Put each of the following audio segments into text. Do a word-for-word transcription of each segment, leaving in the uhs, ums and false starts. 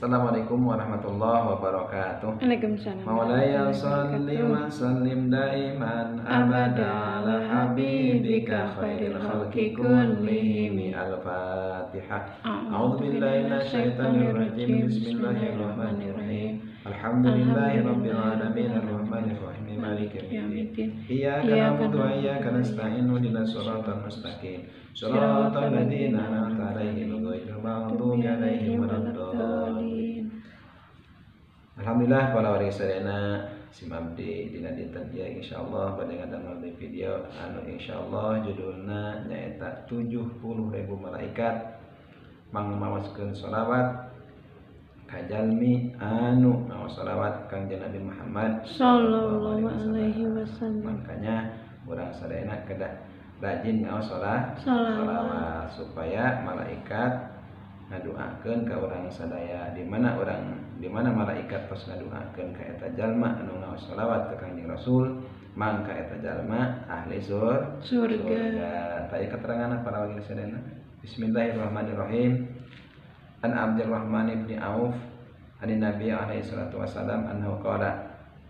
Assalamualaikum warahmatullahi wabarakatuh. Waalaikumsalam. Maulaya salli wa sallim daiman abada ala habibika khairil khalqi kullihim. Al-Fatihah. A'udzu billahi minasyaitonir rajim. Bismillahirrahmanirrahim. Alhamdulillahi rabbil alamin arrahmanir rahim maliki yaumiddin. Iyyaka na'budu wa iyyaka nasta'in ihdinas siratal mustaqim. Shiratal ladzina an'amta 'alaihim ghairil maghdubi 'alaihim waladdallin. Alhamdulillah para warga sadayana simabdi dina dinten ieu insyaallah pada ngadamel di video anu insyaallah judulna nyaeta tujuh puluh ribu malaikat mangmaoskeun shalawat ka jalmi anu maos shalawat Kangjeng Nabi Muhammad sallallahu alaihi wasallam. Makanya urang sadayana kedah rajin ngaos shalawat supaya malaikat ngaduakeun ka urang sadaya di mana urang di mana malaikat tos ngaduakeun ka eta jalma anu ngaos shalawat ka Kangjeng Rasul mangka eta jalma ahli sur surga. Taya keterangan para warga sadayana. Bismillahirrahmanirrahim. An Abdurrahman bin Auf an Nabi alaihi salatu wasalam annahu qala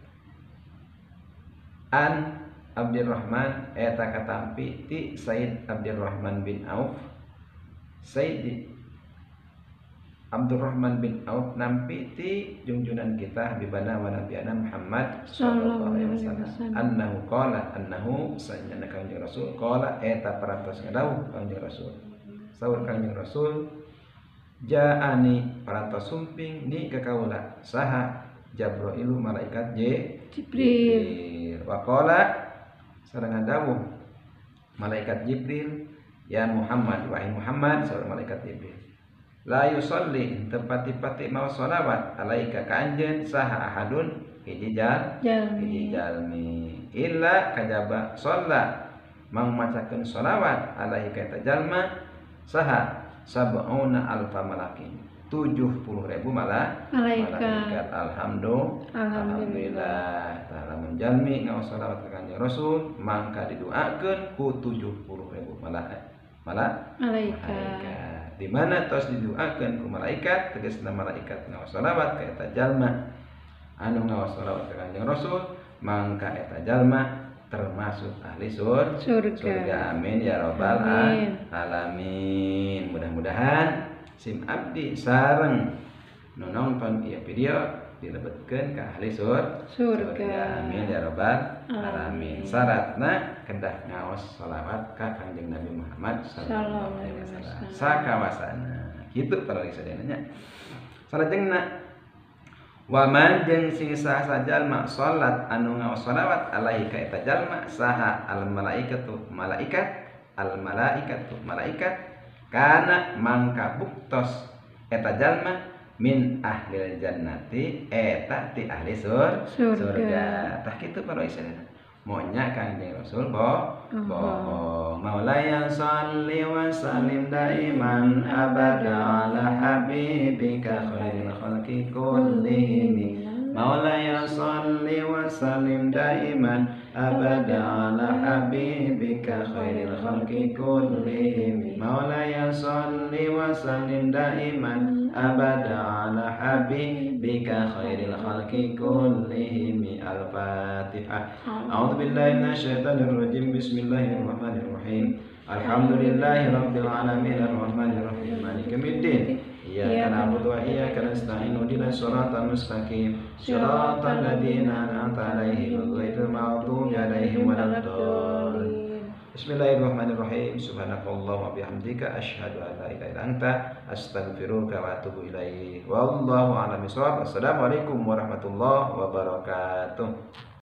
an Abdurrahman eta katampi ti Said Abdurrahman bin Auf. Said Abdurrahman bin Auf nampi ti junjunan kita Habibana wa Nabiyana Muhammad sallallahu alaihi wasallam annahu qala annahu sayyidina Kangjeng Rasul qala eta parantos ngadawuh Kangjeng Rasul. Saur Kangjeng Rasul ja'ani parantos sumping ni ka kaula saha Jabrailu malaikat J Jibril wa qala sareng dawuh malaikat Jibril ya Muhammad wahai Muhammad saur malaikat Jibril la yusalli tepati-pati mau sholawat alaika ka anjeun saha ahadun hiji jal hiji jalmi illa kajaba shalla mang macakeun sholawat alaika eta jalma saha sab'una alfa malakin tujuh puluh ribu malah malaikat. Alhamdulillah alhamdulillah taala menjalmi ngaos shalawat ka Kanjeng Rasul mangka didoakeun ku tujuh puluh ribu malaikat malah malaikat. Di mana tos didoakeun ku malaikat tegasna malaikat ngaos shalawat ka eta jalma anu ngaos shalawat ka Kanjeng Rasul mangka eta jalma termasuk ahli sur surga. surga. Amin ya rabbal alamin. Mudah-mudahan sim abdi sareng nu nonton ieu video dilebetkeun ka ahli sur surga. surga. Amin ya rabbal alamin. Syaratna kedah ngaos shalawat ka Kanjeng Nabi Muhammad sallallahu alaihi wasallam sakawasana. Kitu para sadayana. Salajengna waman jeung sing saha jalma salat anu ngaos shalawat alaihi ka eta jalma saha al malaikatu malaikat al malaikatu malaikat kana mangka buktos eta jalma min ahlil jannati eta ti ahli sur surga. Tah kitu para sadayana. Monya Kanjeng Rasul bo bohong. Maulaya salli wa sallim daiman abada ala habibika khairil khalqi kullihim. Maulaya salli wa sallim daiman abada ala habibika khairil khalqi kullihim. Maulaya salli wa sallim daiman abada ala habibika khairil khalqi kullihim. Al-Fatihah. A'udzu billahi minasyaitonir rajim. Bismillahirrahmanirrahim. Alhamdulillahi rabbil alamin arrahmanir rahim maliki yaumiddin. Iyyaka na'budu wa iyyaka nasta'in ihdinas siratal mustaqim. Shiratal ladzina an'amta 'alaihim ghairil maghdubi 'alaihim waladdallin. Bismillahirrahmanirrahim. Subhanakallah wa bihamdika asyhadu an la ilaha illa anta astaghfiruka wa atubu ilaik. Wallahu a'lam bishawab. Assalamualaikum warahmatullahi wabarakatuh.